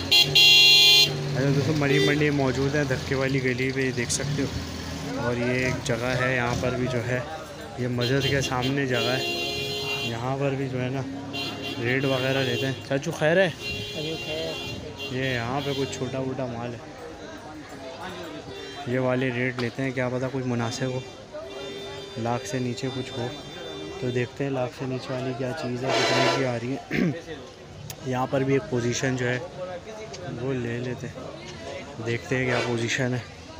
अरे दोस्तों मरी मंडी मौजूद है धक्के वाली गली पे, देख सकते हो। और ये एक जगह है यहाँ पर भी जो है, ये मस्जिद के सामने जगह है, यहाँ पर भी जो है ना रेट वगैरह लेते हैं। चाचू खैर है? ये यहाँ पे कुछ छोटा मोटा माल है, ये वाले रेट लेते हैं, क्या पता कुछ मुनासिब हो, लाख से नीचे कुछ हो तो देखते हैं लाख से नीचे वाली क्या चीज़ है, कितने की आ रही है। यहाँ पर भी एक पोजीशन जो है वो ले लेते हैं, देखते हैं क्या पोजीशन है।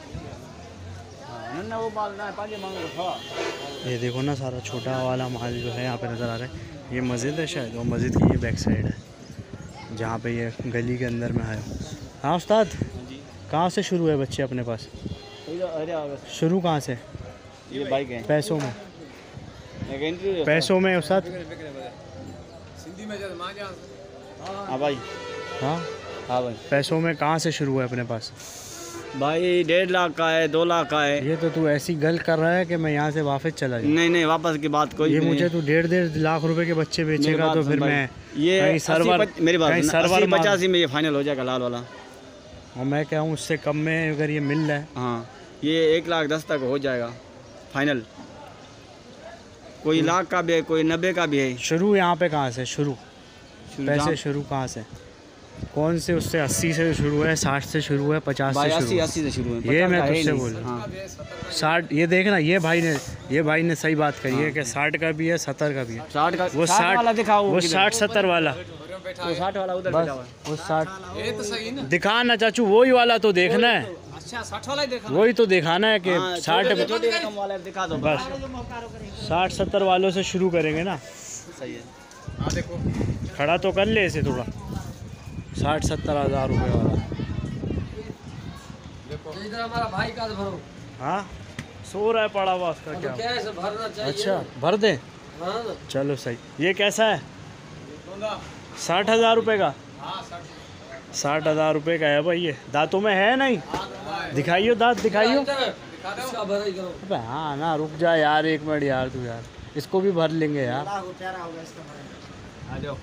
ये देखो ना सारा छोटा वाला माल जो है यहाँ पे नज़र आ रहा है। ये मस्जिद है शायद, और मस्जिद की ये बैक साइड है जहाँ पे ये गली के अंदर में है। हाँ उस्ताद, कहाँ से शुरू है बच्चे अपने पास? शुरू कहाँ से? ये बाइक है। पैसों में? पैसों में उस्ताद? हाँ भाई। हाँ हाँ भाई। पैसों में कहाँ से शुरू है अपने पास? भाई 1.5 लाख का है, 2 लाख का है। ये तो तू ऐसी गल कर रहा है कि मैं यहाँ से वापस चला जाऊँ। नहीं वापस की बात कोई ये नहीं। मुझे तू 1.5 लाख रुपए के बच्चे बेचेगा तो फिर मैं ये कहीं सर्वर मेरी बात 80-85 में ये फाइनल हो जाएगा लाल वाला। और मैं क्या हूँ उससे कम में अगर ये मिल रहा है। हाँ ये 1,10,000 तक हो जाएगा फाइनल। कोई लाख का भी है, कोई 90 का भी है। शुरू यहाँ पे कहाँ से शुरू? पैसे शुरू कहाँ से? कौन से उससे 80 से शुरू है, 60 से शुरू है, 50 से शुरू है? 80 से शुरू है। ये मैं तुझसे बोल रहा हूँ 60। ये देखना ये भाई ने सही बात कही है कि 60 का भी है, 70 का भी है। 60 का वो 60 वाला दिखाओ, वो 60-70 वाला, वो 60 वाला उधर बस वो 60 ये तो सही ना। दिखा ना चाचू, वही वाला तो देखना है। अच्छा 60 वाला ही देखा, वही तो दिखाना है कि 60 छोटे रकम वाला दिखा दो बस। 60-70 वालों से शुरू करेंगे ना। सही है। हाँ देखो खड़ा तो कर ले इसे थोड़ा। 60-70 हज़ार रुपये वाला देखो, इधर हमारा भाई का भरो। हाँ सो रहा है पड़ा हुआ उसका क्या? क्या है भरना चाहिए। अच्छा भर दे, चलो सही। ये कैसा है? 60,000 रुपये का? 60,000 रुपये का है भाई। ये दांतों में है नहीं? दिखाइयो दांत दिखाइयो। अबे हाँ ना, रुक जा यार 1 मिनट यार, तू यार इसको भी भर लेंगे यार। आ जाओ।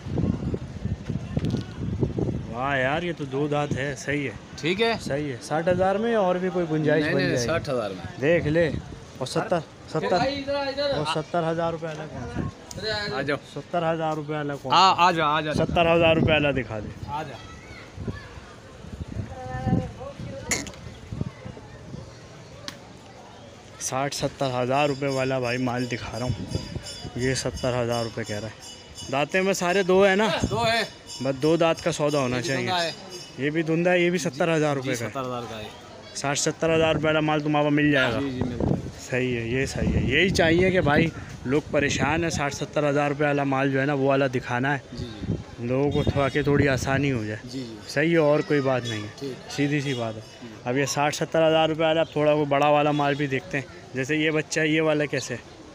वाह यार ये तो 2 दांत है, सही है। ठीक है सही है। 60,000 में और भी कोई गुंजाइश बन जाएगी? 60,000 में देख ले। और 70,000 रुपये अलग कौन सा? आ जाओ। 70,000 रुपये अलग कौन? आ जा 70,000 रुपये अलग दिखा दे। आ जा। 60-70 हज़ार रुपये वाला भाई माल दिखा रहा हूँ। ये 70,000 रुपये कह रहा है। दांते में सारे 2 है ना? 2 है बस 2 दांत का सौदा होना चाहिए। ये भी धुंधा है, ये भी 70,000 रुपये का है। 70,000 का है। 60-70 हज़ार रुपये वाला माल तुम्हारा मिल जाएगा। सही है, ये सही है। यही चाहिए कि भाई लोग परेशान है, 60-70 हज़ार रुपये वाला माल जो है ना वो वाला दिखाना है, लोगों को थोड़ा के थोड़ी आसानी हो जाए। सही है, और कोई बात नहीं है, सीधी सी बात है। अब ये 60-70 हज़ार रुपये वाला, अब थोड़ा वो बड़ा वाला माल भी देखते हैं। जैसे ये बच्चा, ये वाला कैसे?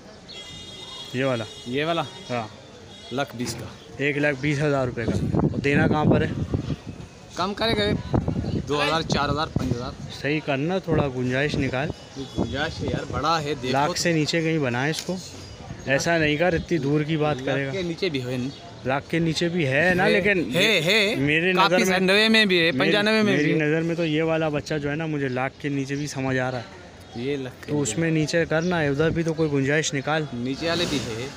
ये वाला हाँ 1,20,000 का। 1,20,000 रुपये का। और देना कहाँ पर है? कम करेगा 2,000 4,000 5,000। सही करना, थोड़ा गुंजाइश निकाल। गुंजाइश है यार, बड़ा है देखो। लाख से नीचे कहीं बनाए इसको, ऐसा नहीं कर इतनी दूर की बात करेगा। के नीचे भी है, लाख के नीचे भी है ना, लेकिन है मेरे नज़र में 90 में भी है, 95 में भी मेरी है। नज़र में तो ये वाला बच्चा जो है ना मुझे लाख के नीचे भी समझ आ रहा है। ये लग तो उसमें नीचे करना है, उधर भी तो कोई गुंजाइश निकाल। नीचे वाले भी है,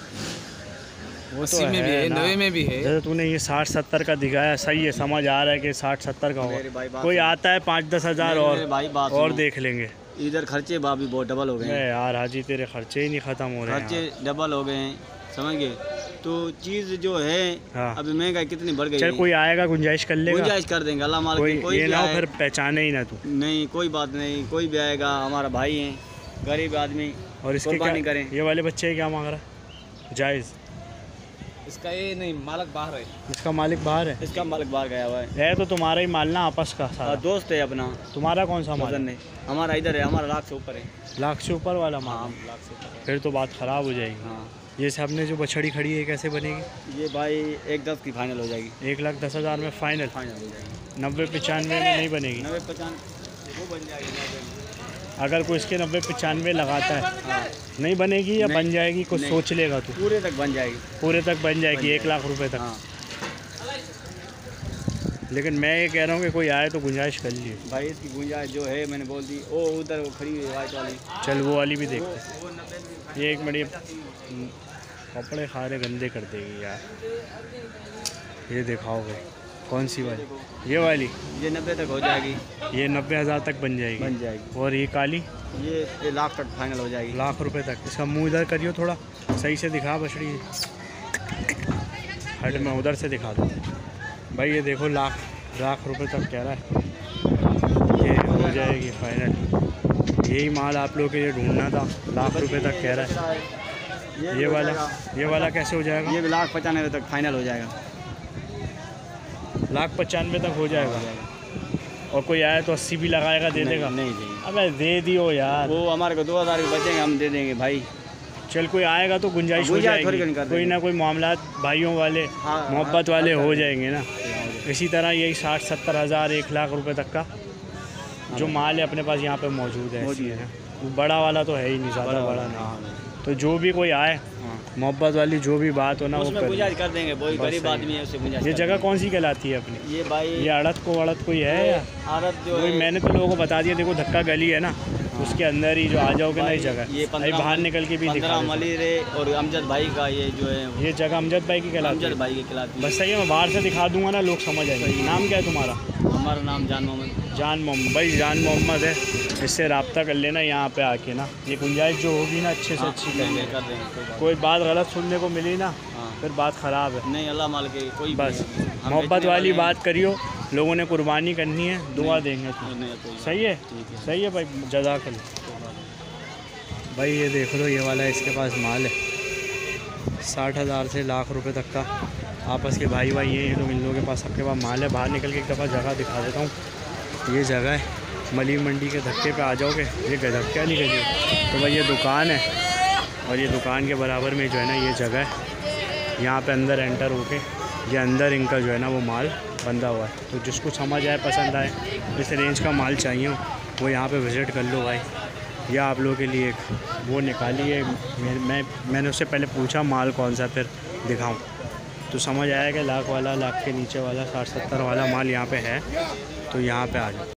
वो 80 में भी है, 90 में भी है। जैसे तूने ये 60-70 का दिखाया, सही है, समझ आ रहा है कि 60-70 का होगा। कोई आता है 5-10 हज़ार और देख लेंगे। इधर खर्चे भाभी बहुत डबल हो गए हैं यार हाजी, तेरे खर्चे ही नहीं ख़त्म हो रहे हैं। खर्चे डबल हो गए हैं, समझ गए। तो चीज़ जो है हाँ। अभी महंगाई कितनी बढ़ गई चल है। कोई आएगा गुंजाइश कर लेगा, गुंजाइश कर देंगे, अल्लाह मालिक। कोई ये ना हो फिर पहचाने ही ना तू। नहीं कोई बात नहीं, कोई भी आएगा, हमारा भाई है, गरीब आदमी। और इसके क्या करें। ये वाले बच्चे क्या मांग रहा है? जायज़? इसका ये नहीं, मालिक बाहर है। इसका मालिक बाहर है? इसका मालिक बाहर गया हुआ है। तो तुम्हारा ही माल ना आपस का सारा? दोस्त है अपना। तुम्हारा कौन सा माल? नहीं, हमारा इधर है, हमारा लाख से ऊपर है। लाख से ऊपर वाला माल? हाँ लाख से ऊपर। फिर तो बात ख़राब हो जाएगी। हाँ ये सामने जो बछड़ी खड़ी है कैसे बनेगी? ये भाई 1,10,000 की फाइनल हो जाएगी। 1,10,000 में फाइनल हो जाएगी। 90-95 में नहीं बनेगी? 90-95 वो बन जाएगी। अगर कोई इसके 90-95 लगाता है नहीं बनेगी या बन जाएगी? कुछ सोच लेगा तू? पूरे तक बन जाएगी। पूरे तक बन जाएगी 1 लाख रुपए तक। लेकिन मैं ये कह रहा हूँ कि कोई आए तो गुंजाइश कर लिए भाई इसकी गुंजाइश जो है मैंने बोल दी। ओ उधर वो खड़ी है वाइट वाली, चल वो वाली भी देखते हैं। वो 90 में ये एक मिनट, कपड़े खारे गंदे कर देगी यार। ये दिखाओ भाई, कौन सी वाली? ये वाली, ये 90 तक हो जाएगी। ये 90,000 तक बन जाएगी। बन जाएगी। और ये काली ये लाख तक फाइनल हो जाएगी। लाख रुपए तक। इसका मुंह इधर करियो, थोड़ा सही से दिखा बछड़ी। हट मैं उधर से दिखा दूँ भाई। ये देखो लाख रुपए तक कह रहा है। ये हो जाएगी फाइनल। यही माल आप लोगों के लिए ढूंढना था। लाख रुपए तक कह रहा है। ये वाला कैसे हो जाएगा? ये भी 1,95,000 तक फाइनल हो जाएगा। 1,95,000 तक हो जाएगा। और कोई आए तो 80 भी लगाएगा, दे देगा? नहीं देंगे। अबे दे दियो यार। वो हमारे को 2,000 के बचेंगे, हम दे देंगे भाई। चल कोई आएगा तो गुंजाइश हो जाएगी। कोई ना कोई मामला भाइयों वाले, मोहब्बत वाले हो जाएंगे ना। इसी तरह यही 60-70 हज़ार 1 लाख रुपए तक का जो माल है अपने पास यहाँ पे मौजूद है। वो बड़ा वाला तो है ही नहीं, ज़्यादा बड़ा नहीं। तो जो भी कोई आए, मोहब्बत वाली जो भी बात हो ना, वो गुंजाइश कर देंगे। कोई गरीब आदमी है उससे गुंजाइश। ये जगह कौन सी कहलाती है अपनी? ये भाई ये अड़त कोई है या आदत जो कोई? मैंने तो लोगों को बता दिया। देखो धक्का गली है ना, उसके अंदर ही जो आ जाओगे नई जगह। ये बाहर निकल के भी दिखा। मलिरे और अमजद भाई का ये जो है, ये जगह अमजद भाई की कहलाती है। अमजद भाई के खिलाफ। बस सही है, मैं बाहर से दिखा दूंगा ना, लोग समझ आएंगे। नाम क्या है तुम्हारा? हमारा नाम जान मोहम्मद। जान मोहम्मद। भाई जान मोहम्मद है, इससे रब्ता कर लेना यहाँ पे आके ना। ये गुंजाइश जो होगी ना अच्छे से अच्छी कर लेंगे। कोई बात गलत सुनने को मिली ना, फिर बात ख़राब है। नहीं, अल्लाह माल के कोई बस मोहब्बत वाली बात करियो। लोगों ने कुर्बानी करनी है, दुआ देंगे। सही है, सही है भाई, जज़ाकल्लाह। भाई ये देख लो, ये वाला इसके पास माल है 60,000 से लाख रुपए तक का। आपस के भाई ये लोग, इन लोगों के पास सबके पास माल है। बाहर निकल के एक दफ़ा जगह दिखा देता हूँ। ये जगह है मली मंडी के धक्के पे आ जाओगे। ये धक्का नहीं करिए तो भाई ये दुकान है, और ये दुकान के बराबर में जो है ना ये जगह है। यहाँ पे अंदर एंटर होके ये अंदर इनका जो है ना वो माल बंधा हुआ है। तो जिसको समझ आए, पसंद आए, इस रेंज का माल चाहिए हो, वो यहाँ पे विज़िट कर लो भाई। या आप लोगों के लिए एक वो निकालिए। मैंने उससे पहले पूछा माल कौन सा, फिर दिखाऊं तो समझ आया कि लाख वाला, लाख के नीचे वाला, 60-70 वाला माल यहाँ पे है। तो यहाँ पे आ जाओ।